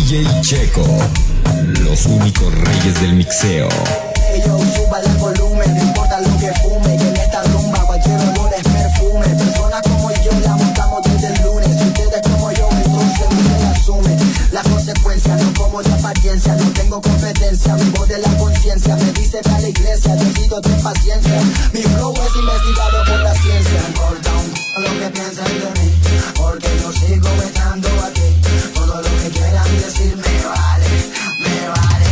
DJ Checo, los únicos reyes del mixeo. Yo suba el volumen, no importa lo que fume, que en esta rumba cualquier olor es perfume. Personas como yo la montamos desde el lunes, si ustedes como yo, entonces usted asume las consecuencias, no como de apariencia, no tengo competencia, vivo de la conciencia, me dice ve a la iglesia, Diosito ten paciencia, mi flow es investigado por la ciencia. No importa lo que piensen de mí, porque yo sigo estando aquí, todo lo que quieran decir me vale, me vale.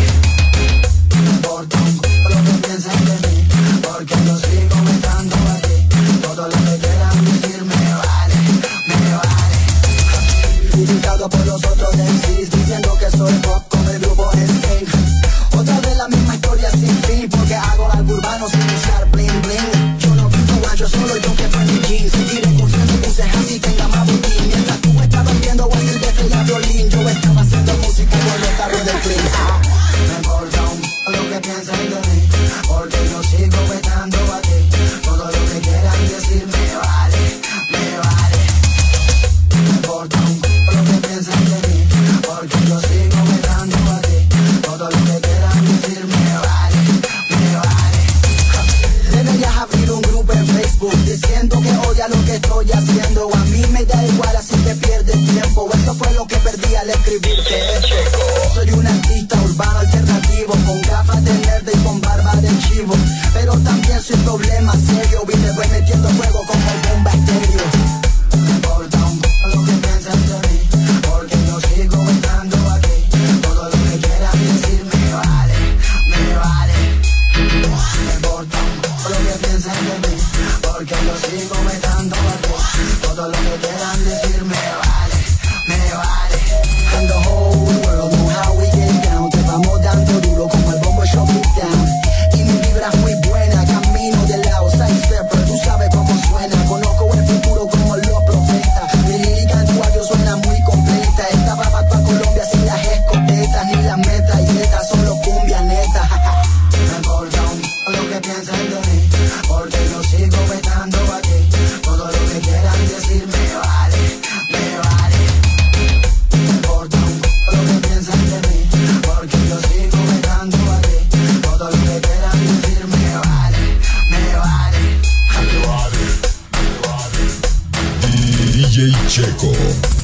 No importa lo que piensen de mí, porque yo sigo estando aquí, todo lo que quieran decir me vale, me vale. Criticado por los otros MCs, diciendo que soy pop con el grupo NSYNC. Otra vez la misma historia sin fin, porque hago algo urbano sin usar bling bling. Yo no vivo yo solo yo que prendí jeans, seguiré cogiendo buses así tenga más botín. Mientras tú estabas viendo a Silvestre y a violín, yo estaba haciendo música con los carros del clean. Me importa lo que piensen de mí, porque yo sigo estando aquí, todo lo que quieran decir me vale, me vale. Me importa lo que piensen de mí, porque yo sigo estando aquí, todo lo que quieran decir me vale, me vale. Deberías abrir un grupo en Facebook diciendo que odia lo que estoy haciendo. A mí me da igual, así que pierdes tiempo. Eso fue lo que perdí al escribirte esto. Soy un artista urbano alternativo, con gafas de nerd y con barba de chivo, pero también soy problema serio y me voy metiendo fuego como un bacterio. No importa lo que piensen de mí, porque yo sigo estando aquí, todo lo que quieran decir me vale, me vale. No importa lo que piensen de mí, porque yo sigo estando aquí, todo lo que quieran decir me vale, me vale. And the whole world know how we get down, te vamos dando duro como el bombo show beat down. Y mi vibra es muy buena, camino de lado, side stepper, tú sabes cómo suena. Conozco el futuro como los profetas, mi lírica en tu audio suena muy completa. Esta va pa' Colombia sin las escopetas, ni las metralletas, solo cumbia neta. Me importa lo que piensen de mí, porque yo sigo estando aquí, todo lo que quieran decir me vale, me vale. Me importa lo que piensen de mí, porque yo sigo estando aquí, todo lo que quieran decir me vale, me vale. DJ Checo.